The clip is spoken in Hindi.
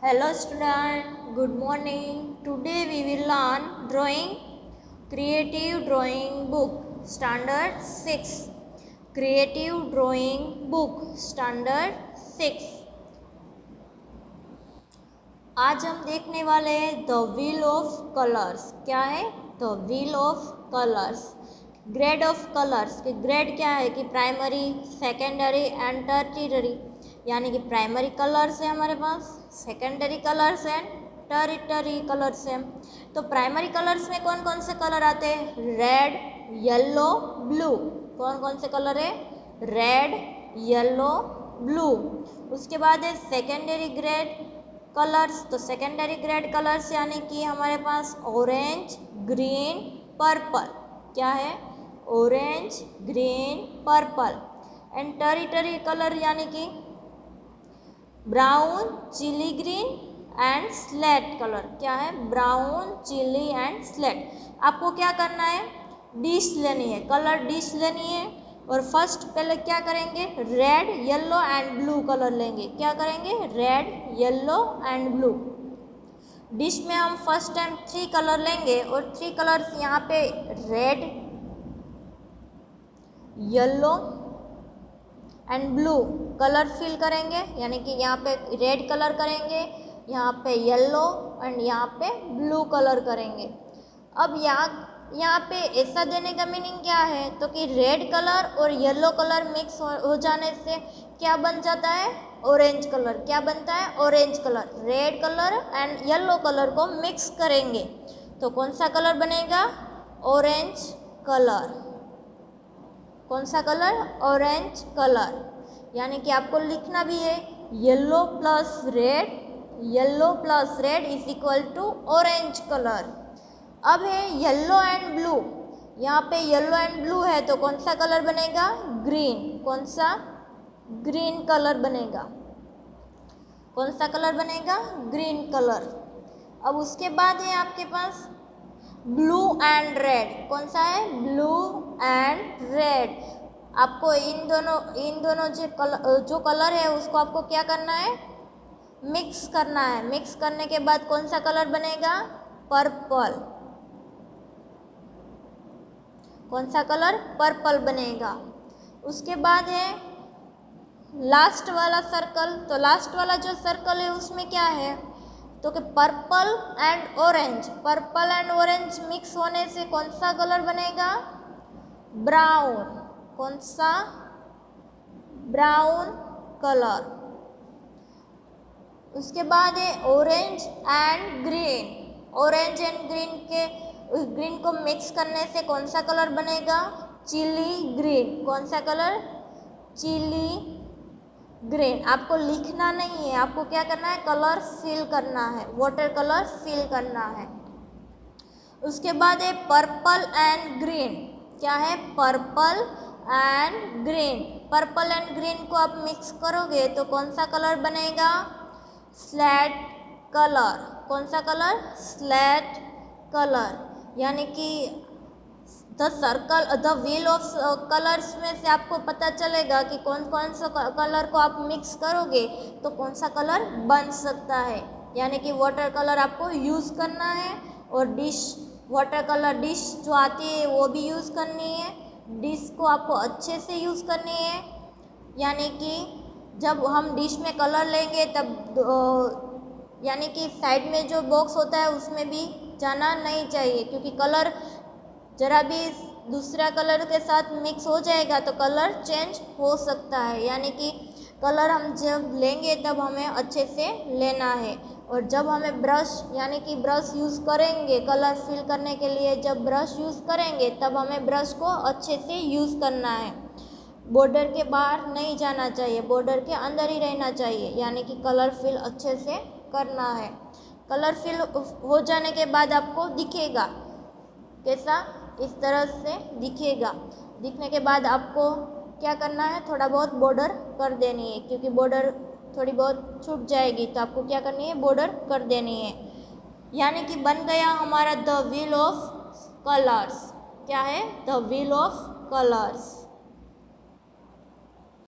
Hello student, good morning. Today we will learn drawing, creative drawing book, standard 6. Creative drawing book, standard 6. आज हम देखने वाले हैं द व्हील ऑफ कलर्स। क्या है? The wheel of colours. Grade of colours के ग्रेड क्या है कि प्राइमरी, सेकेंडरी एंड टर्टियरी, यानी कि प्राइमरी कलर्स है हमारे पास, सेकेंडरी कलर्स हैं, टर्टियरी कलर्स हैं। तो प्राइमरी कलर्स में कौन कौन से कलर आते हैं? Red, yellow, blue. कौन कौन से कलर है? Red, yellow, blue. उसके बाद है सेकेंडरी ग्रेड कलर्स। तो सेकेंडरी ग्रेड कलर्स यानी कि हमारे पास ऑरेंज, ग्रीन, पर्पल। क्या है? Orange, green, purple. And tertiary colour यानी कि brown, chilli green and slate colour. क्या है? Brown, chilli and slate. आपको क्या करना है? डिश लेनी है, कलर डिश लेनी है। और फर्स्ट पहले क्या करेंगे? Red, yellow and blue colour लेंगे। क्या करेंगे? Red, yellow and blue. Dish में हम फर्स्ट टाइम 3 कलर लेंगे और 3 कलर्स यहाँ पे red, yellow and blue colour fill करेंगे। यानी कि यहाँ पे रेड कलर करेंगे, यहाँ पे येलो एंड यहाँ पे ब्लू कलर करेंगे। अब यहाँ पे ऐसा देने का मीनिंग क्या है? तो कि रेड कलर और येलो कलर मिक्स हो जाने से क्या बन जाता है? Orange colour. क्या बनता है? Orange colour. Red colour and yellow colour को मिक्स करेंगे तो कौन सा कलर बनेगा? Orange colour. कौन सा कलर? Orange colour. यानी कि आपको लिखना भी है yellow plus red, yellow plus red is equal to orange colour. अब है येलो एंड ब्लू। यहाँ पे येलो एंड ब्लू है तो कौन सा कलर बनेगा? ग्रीन। कौन सा? ग्रीन कलर बनेगा। कौन सा कलर बनेगा? Green colour. अब उसके बाद है आपके पास ब्लू एंड रेड। कौन सा है? Blue and red. आपको इन दोनों जो कलर है उसको आपको क्या करना है? मिक्स करना है। मिक्स करने के बाद कौन सा कलर बनेगा? पर्पल। कौन सा कलर? पर्पल बनेगा। उसके बाद है लास्ट वाला सर्कल। तो लास्ट वाला जो सर्कल है उसमें क्या है? तो कि purple and orange. Purple and orange mix होने से कौन सा कलर बनेगा? ब्राउन। कौन सा? Brown colour. उसके बाद है orange and green. Orange and green को मिक्स करने से कौन सा कलर बनेगा? Chilli green. कौन सा कलर? Chilli green. आपको लिखना नहीं है, आपको क्या करना है? कलर फिल करना है, वाटर कलर फिल करना है। उसके बाद है पर्पल एंड ग्रीन। क्या है? Purple and green. Purple and green को आप मिक्स करोगे तो कौन सा कलर बनेगा? Slate colour. कौन सा कलर? Slate colour. यानी कि द व्हील ऑफ कलर्स में से आपको पता चलेगा कि कौन कौन सा कलर को आप मिक्स करोगे तो कौन सा कलर बन सकता है। यानी कि वाटर कलर आपको यूज़ करना है और वाटर कलर डिश जो आती है वो भी यूज़ करनी है। डिश को आपको अच्छे से यूज़ करनी है। यानी कि जब हम डिश में कलर लेंगे तब यानी कि साइड में जो बॉक्स होता है उसमें भी जाना नहीं चाहिए, क्योंकि कलर जरा भी दूसरा कलर के साथ मिक्स हो जाएगा तो कलर चेंज हो सकता है। यानी कि कलर हम जब लेंगे तब हमें अच्छे से लेना है। और जब हमें ब्रश यानी कि ब्रश यूज़ करेंगे कलर फिल करने के लिए, जब ब्रश यूज़ करेंगे तब हमें ब्रश को अच्छे से यूज़ करना है। बॉर्डर के बाहर नहीं जाना चाहिए, बॉर्डर के अंदर ही रहना चाहिए। यानी कि कलर फिल अच्छे से करना है। कलर फिल हो जाने के बाद आपको दिखेगा कैसा? इस तरह से दिखेगा। दिखने के बाद आपको क्या करना है? थोड़ा बहुत बॉर्डर कर देनी है, क्योंकि बॉर्डर थोड़ी बहुत छूट जाएगी तो आपको क्या करनी है? बॉर्डर कर देनी है। यानी कि बन गया हमारा द व्हील ऑफ कलर्स। क्या है? The wheel of colours.